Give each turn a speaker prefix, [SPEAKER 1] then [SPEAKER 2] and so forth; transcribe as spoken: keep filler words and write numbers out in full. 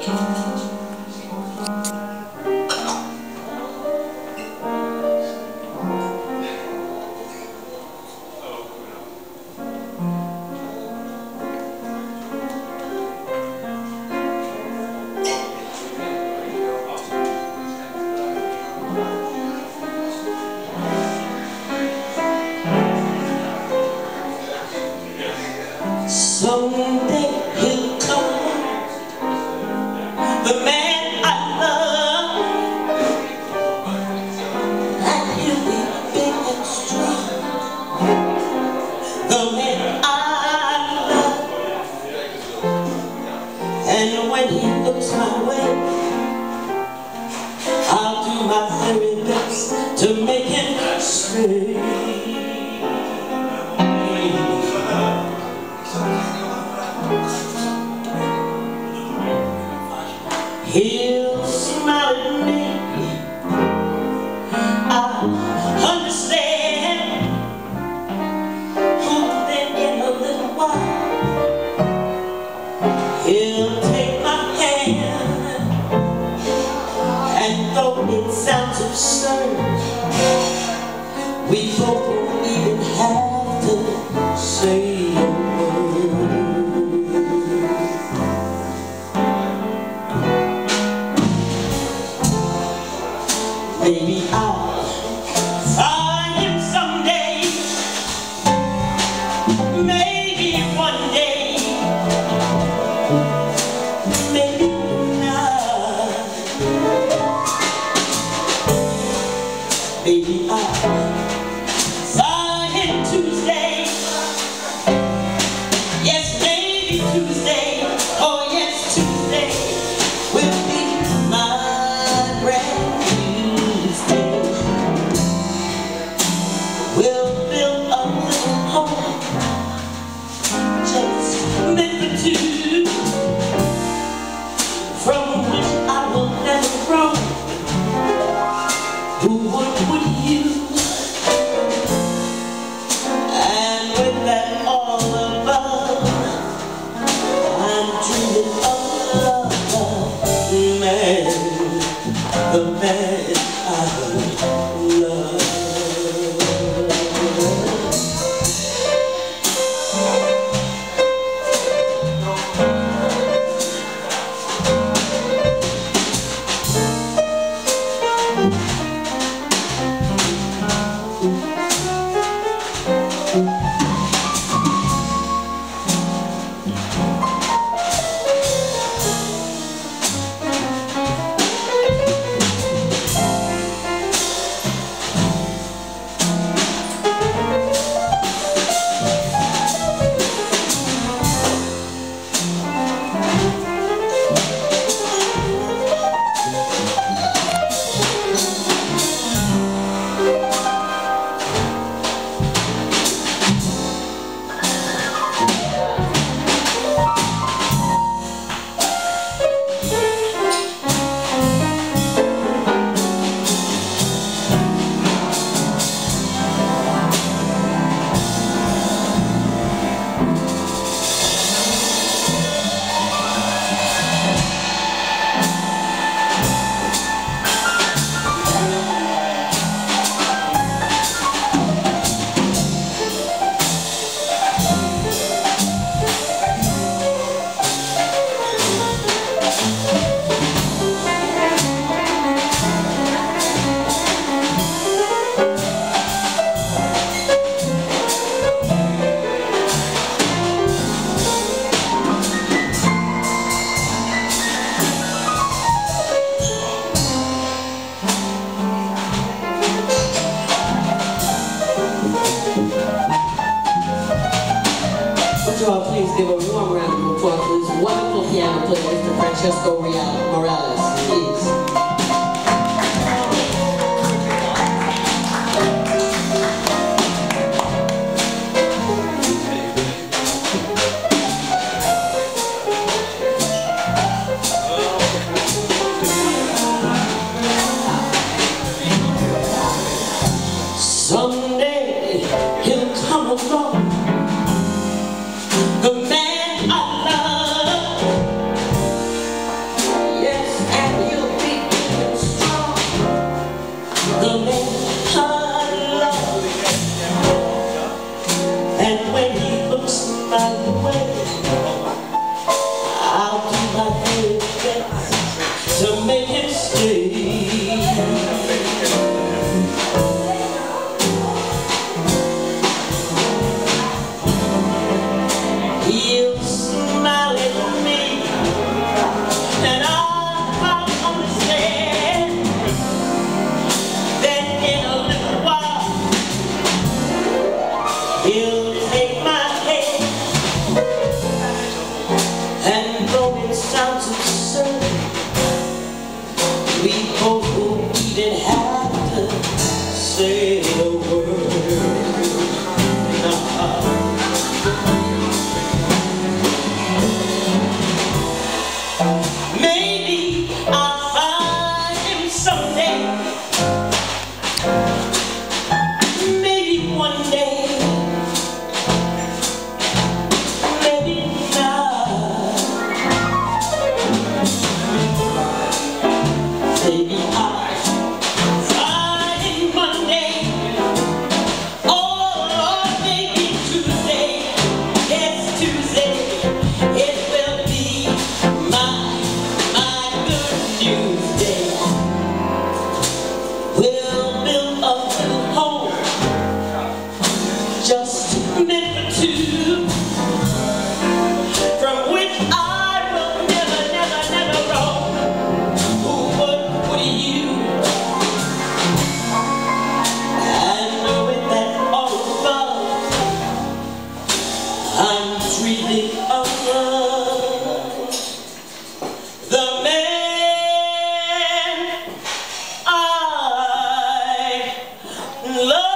[SPEAKER 1] Someday he'll come, the man I love, and he'll be big and strong, the man I love. And when he looks my way, I'll do my very best to make him stay. He'll smile at me, I understand. Oh, then in a little while, he'll take my hand, and though it sounds absurd, we both won't even have to say a word. Maybe I'll find him someday, maybe one day, maybe not. Maybe I'll find him Tuesday, yes, maybe Tuesday, oh yes, Tuesday will be my brand. We'll build a little home, just meant for two, from which I will never roam. Who would, would you? And with that all above, I'm dreaming of love, man, the man I love.
[SPEAKER 2] Please give a warm round of applause to this wonderful piano player, Mister Francesco Morales, please.
[SPEAKER 1] Someday he'll come along, the man I love, sounds absurd. We both knew we didn't have to say a word. Nah. Maybe I'll find him someday. Maybe one day. Maybe not. Maybe I'll find him Monday. Oh Lord, maybe Tuesday. Yes, Tuesday. It will be my my good news day. We'll build a little home, just meant for two, from which I will never, never, never roam. Who would, would you? And knowing that all above, I'm dreaming of love. The man I love.